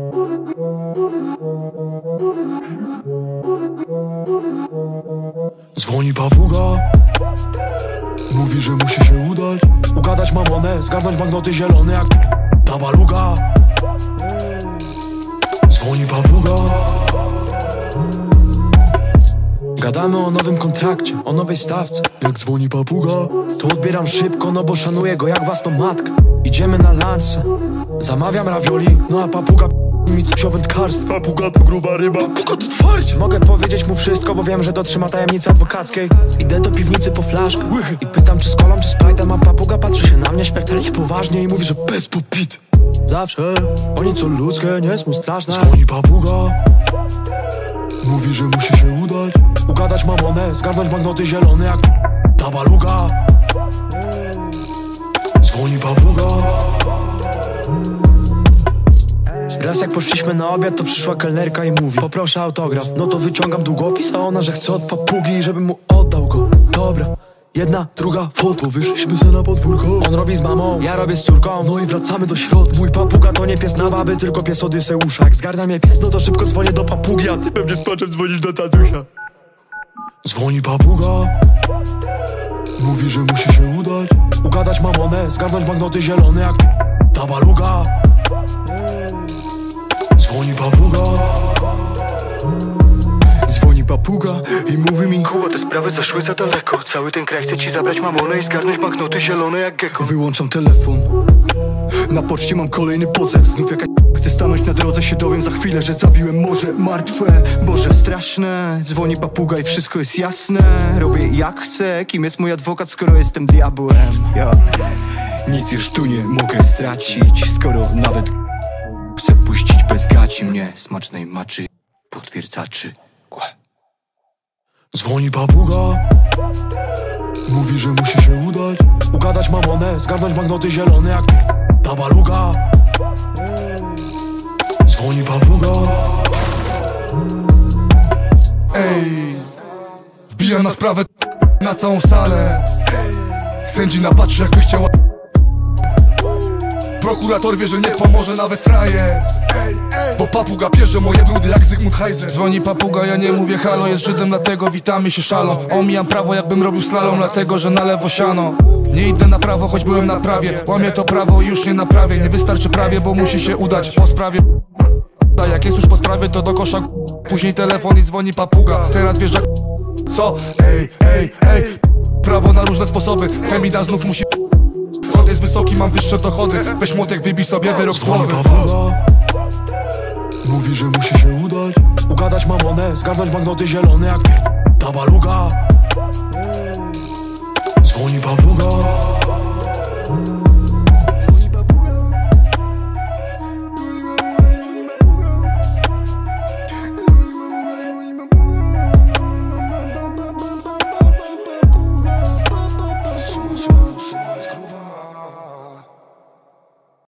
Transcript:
Dzwoni papuga, mówi, że musi się udać, ugadać mamonę, zgarnąć banknoty zielone jak ta baluga. Dzwoni papuga, gadamy o nowym kontrakcie, o nowej stawce. Jak dzwoni papuga, to odbieram szybko, no bo szanuję go jak własną matkę. Idziemy na lunch, zamawiam ravioli, no a papuga mi coś o wędkarstwie. Papuga to gruba ryba, papuga to twardzie. Mogę powiedzieć mu wszystko, bo wiem, że dotrzyma tajemnicy adwokackiej. Idę do piwnicy po flaszkę i pytam, czy z kolą, czy z Sprite'em. A papuga patrzy się na mnie śmiertelnie poważnie i mówi, że bez popit. Zawsze oni co ludzkie, nie jest mu straszne. Dzwoni papuga, mówi, że musi się udać, ugadać mamonę, zgarnąć banknoty zielone jak ta baluga. Dzwoni papuga. Raz jak poszliśmy na obiad, to przyszła kelnerka i mówi: poproszę autograf. No to wyciągam długopis, a ona, że chce od papugi, żebym mu oddał go. Dobra, jedna, druga foto, wyszliśmy se na podwórko. On robi z mamą, ja robię z córką, no i wracamy do środka. Mój papuga to nie pies na baby, tylko pies Odyseusza. Jak zgarnia mnie pies, no to szybko dzwonię do papugi, a ty pewnie z płaczem dzwonisz do tatusia. Dzwoni papuga, mówi, że musi się udać, ugadać mamonę, zgarnąć banknoty zielone jak ta baluga. Dzwoni papuga, dzwoni papuga i mówi mi: Kuba, te sprawy zaszły za daleko. Cały ten kraj chce ci zabrać mamonę i zgarnąć banknoty zielone jak gecko. Wyłączam telefon, na poczcie mam kolejny pozew. Znów jakaś chce stanąć na drodze, się dowiem za chwilę, że zabiłem morze martwe. Boże, straszne. Dzwoni papuga i wszystko jest jasne. Robię jak chcę, kim jest mój adwokat, skoro jestem diabłem. Ja nic już tu nie mogę stracić, skoro nawet chcę puścić bez gaci mnie, smacznej maczy potwierdzaczy. Dzwoni papuga, mówi, że musi się udać, ugadać mamonę, zgarnąć banknoty zielone jak ta baluga. Dzwoni papuga. Ej, wbijam na sprawę na całą salę. Sędzina patrzy, jakby chciała. Prokurator wie, że nie pomoże nawet frajer, bo papuga pierze moje brudy jak Zygmunt Heiser. Dzwoni papuga, ja nie mówię halo, jest Żydem, dlatego witamy się szalą. Omijam prawo, jakbym robił slalom, dlatego że na lewo siano. Nie idę na prawo, choć byłem na prawie. Łamię to prawo i już nie naprawię. Nie wystarczy prawie, bo musi się udać po sprawie. A jak jest już po sprawie, to do kosza. Później telefon i dzwoni papuga. Teraz wiesz jak co? Ej, prawo na różne sposoby. Femida znów musi. Chod jest wysoki, mam wyższe dochody. Weź młotek, wybij sobie wyrok z głowy. Mówi, że musi się udać, ugadać mamonę, zgarnąć banknoty zielone jak ta baluga. Dzwoni papuga.